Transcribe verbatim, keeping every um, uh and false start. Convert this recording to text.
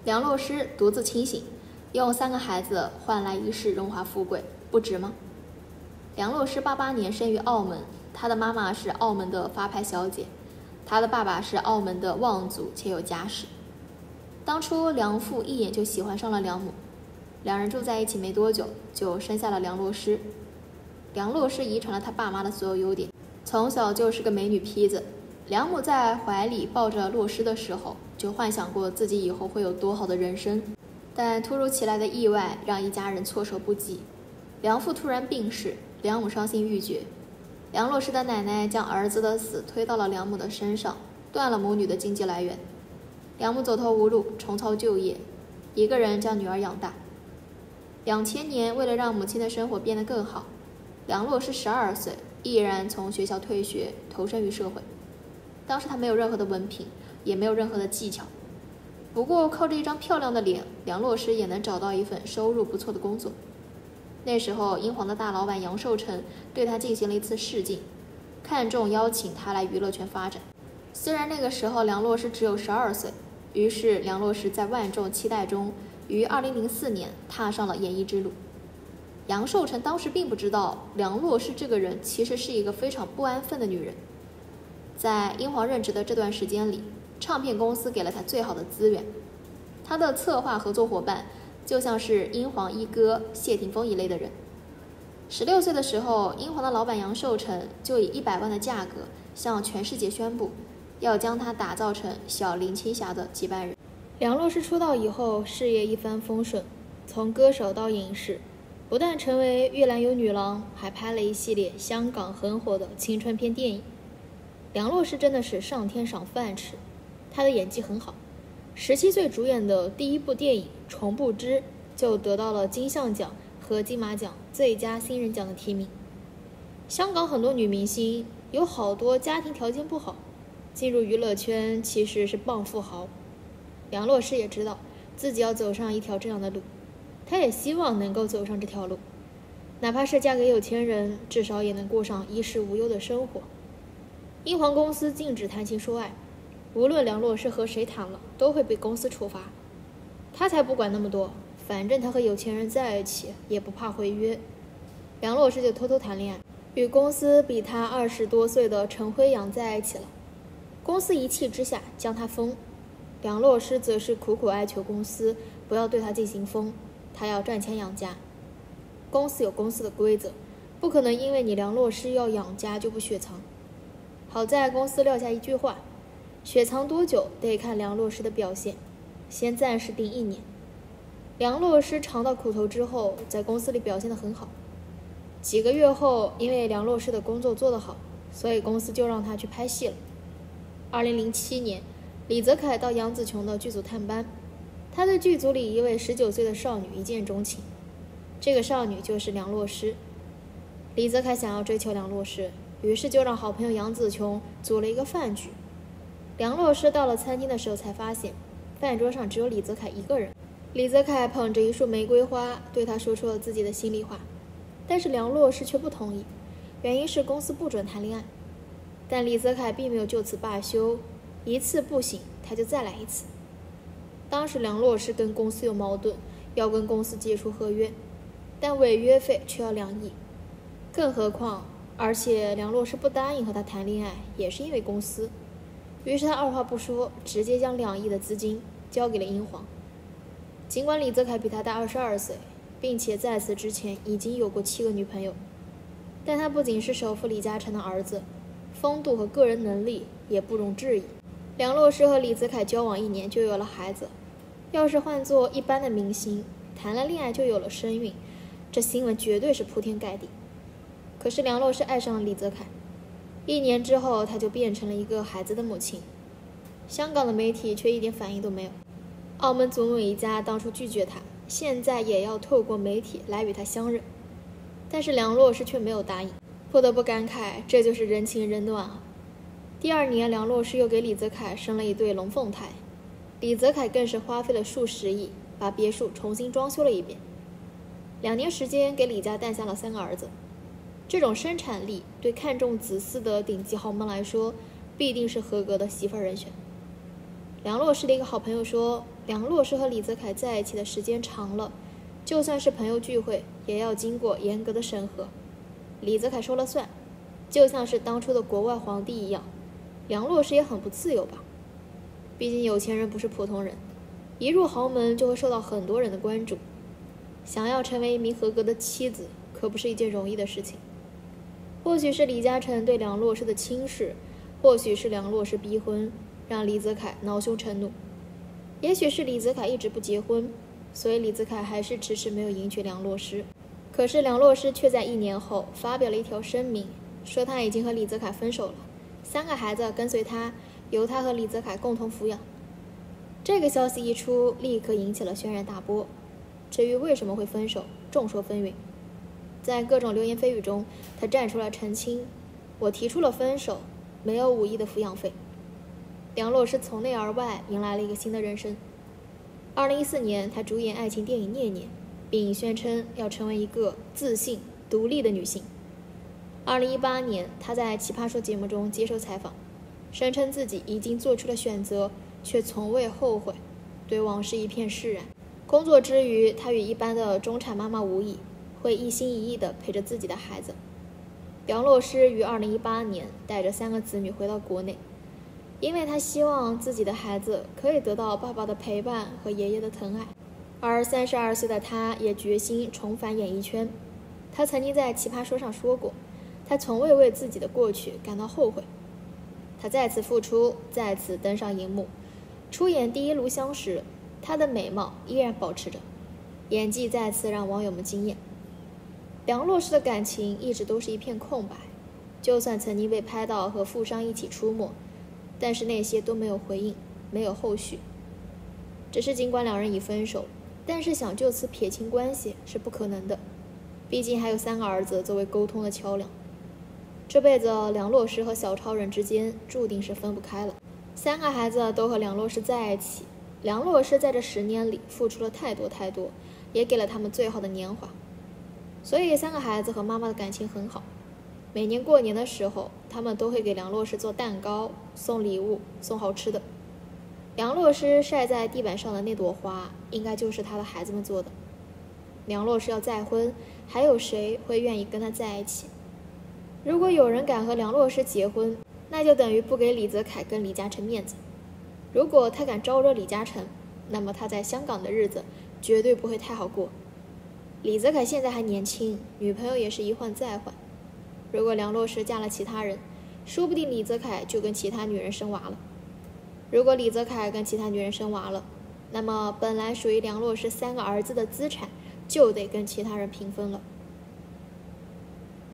梁洛施独自清醒，用三个孩子换来一世荣华富贵，不值吗？梁洛施八八年生于澳门，他的妈妈是澳门的发牌小姐，他的爸爸是澳门的望族且有家室。当初梁父一眼就喜欢上了梁母，两人住在一起没多久，就生下了梁洛施。梁洛施遗传了他爸妈的所有优点，从小就是个美女坯子。梁母在怀里抱着洛施的时候，就幻想过自己以后会有多好的人生，但突如其来的意外让一家人措手不及。梁父突然病逝，梁母伤心欲绝。梁洛施的奶奶将儿子的死推到了梁母的身上，断了母女的经济来源。梁母走投无路，重操旧业，一个人将女儿养大。两千年，为了让母亲的生活变得更好，梁洛施十二岁，毅然从学校退学，投身于社会。当时他没有任何的文凭，也没有任何的技巧，不过靠着一张漂亮的脸，梁洛施也能找到一份收入不错的工作。那时候，英皇的大老板杨寿成对他进行了一次试镜，看中邀请他来娱乐圈发展。虽然那个时候梁洛施只有十二岁，于是梁洛施在万众期待中，于二零零四年踏上了演艺之路。杨寿成当时并不知道，梁洛施这个人其实是一个非常不安分的女人。在英皇任职的这段时间里，唱片公司给了他最好的资源，他的策划合作伙伴就像是英皇一哥谢霆锋一类的人。十六岁的时候，英皇的老板杨寿成就以一百万的价格向全世界宣布，要将他打造成小林青霞的接班人。梁洛施出道以后，事业一帆风顺，从歌手到影视，不但成为玉兰有女郎，还拍了一系列香港很火的青春片电影。梁洛施真的是上天赏饭吃，他的演技很好。十七岁主演的第一部电影《重不知》就得到了金像奖和金马奖最佳新人奖的提名。香港很多女明星有好多家庭条件不好，进入娱乐圈其实是傍富豪。梁洛施也知道自己要走上一条这样的路，她也希望能够走上这条路，哪怕是嫁给有钱人，至少也能过上衣食无忧的生活。英皇公司禁止谈情说爱，无论梁洛施和谁谈了，都会被公司处罚。他才不管那么多，反正他和有钱人在一起，也不怕毁约。梁洛施就偷偷谈恋爱，与公司比他二十多岁的陈辉阳在一起了。公司一气之下将他封，梁洛施则是苦苦哀求公司不要对他进行封，他要赚钱养家。公司有公司的规则，不可能因为你梁洛施要养家就不雪藏。好在公司撂下一句话，雪藏多久得看梁洛施的表现，先暂时定一年。梁洛施尝到苦头之后，在公司里表现得很好。几个月后，因为梁洛施的工作做得好，所以公司就让他去拍戏了。二零零七年，李泽楷到杨紫琼的剧组探班，他对剧组里一位十九岁的少女一见钟情，这个少女就是梁洛施。李泽楷想要追求梁洛施，于是就让好朋友杨紫琼组了一个饭局。梁洛施到了餐厅的时候才发现，饭桌上只有李泽楷一个人。李泽楷捧着一束玫瑰花，对他说出了自己的心里话，但是梁洛施却不同意，原因是公司不准谈恋爱。但李泽楷并没有就此罢休，一次不行，他就再来一次。当时梁洛施跟公司有矛盾，要跟公司解除合约，但违约费却要两亿，更何况而且梁洛施不答应和他谈恋爱，也是因为公司。于是他二话不说，直接将两亿的资金交给了英皇。尽管李泽楷比他大二十二岁，并且在此之前已经有过七个女朋友，但他不仅是首富李嘉诚的儿子，风度和个人能力也不容置疑。梁洛施和李泽楷交往一年就有了孩子，要是换做一般的明星，谈了恋爱就有了身孕，这新闻绝对是铺天盖地。可是梁洛施爱上了李泽楷，一年之后他就变成了一个孩子的母亲。香港的媒体却一点反应都没有。澳门祖母一家当初拒绝他，现在也要透过媒体来与他相认，但是梁洛施却没有答应。不得不感慨，这就是人情人暖啊。第二年，梁洛施又给李泽楷生了一对龙凤胎，李泽楷更是花费了数十亿，把别墅重新装修了一遍。两年时间，给李家诞下了三个儿子。这种生产力对看重子嗣的顶级豪门来说，必定是合格的媳妇人选。 梁洛施的一个好朋友说，梁洛施和李泽楷在一起的时间长了，就算是朋友聚会，也要经过严格的审核。李泽楷说了算，就像是当初的国外皇帝一样。梁洛施也很不自由吧？毕竟有钱人不是普通人，一入豪门就会受到很多人的关注。想要成为一名合格的妻子，可不是一件容易的事情。或许是李嘉诚对梁洛施的轻视，或许是梁洛施逼婚，让李泽楷恼羞成怒。也许是李泽楷一直不结婚，所以李泽楷还是迟迟没有迎娶梁洛施。可是梁洛施却在一年后发表了一条声明，说他已经和李泽楷分手了，三个孩子跟随他，由他和李泽楷共同抚养。这个消息一出，立刻引起了轩然大波。至于为什么会分手，众说纷纭。在各种流言蜚语中，他站出来澄清，我提出了分手，没有五亿的抚养费。梁洛施从内而外迎来了一个新的人生。二零一四年，他主演爱情电影《念念》，并宣称要成为一个自信、独立的女性。二零一八年，他在《奇葩说》节目中接受采访，声称自己已经做出了选择，却从未后悔，对往事一片释然。工作之余，他与一般的中产妈妈无异，会一心一意地陪着自己的孩子。梁洛施于二零一八年带着三个子女回到国内，因为他希望自己的孩子可以得到爸爸的陪伴和爷爷的疼爱。而三十二岁的他也决心重返演艺圈。他曾经在《奇葩说》上说过，他从未为自己的过去感到后悔。他再次复出，再次登上荧幕，出演《第一炉香》时，他的美貌依然保持着，演技再次让网友们惊艳。梁洛施的感情一直都是一片空白，就算曾经被拍到和富商一起出没，但是那些都没有回应，没有后续。只是尽管两人已分手，但是想就此撇清关系是不可能的，毕竟还有三个儿子作为沟通的桥梁。这辈子梁洛施和小超人之间注定是分不开了。三个孩子都和梁洛施在一起，梁洛施在这十年里付出了太多太多，也给了他们最好的年华，所以三个孩子和妈妈的感情很好。每年过年的时候，他们都会给梁洛施做蛋糕、送礼物、送好吃的。梁洛施晒在地板上的那朵花，应该就是他的孩子们做的。梁洛施要再婚，还有谁会愿意跟他在一起？如果有人敢和梁洛施结婚，那就等于不给李泽楷跟李嘉诚面子。如果他敢招惹李嘉诚，那么他在香港的日子绝对不会太好过。李泽楷现在还年轻，女朋友也是一换再换。如果梁洛施嫁了其他人，说不定李泽楷就跟其他女人生娃了。如果李泽楷跟其他女人生娃了，那么本来属于梁洛施三个儿子的资产就得跟其他人平分了。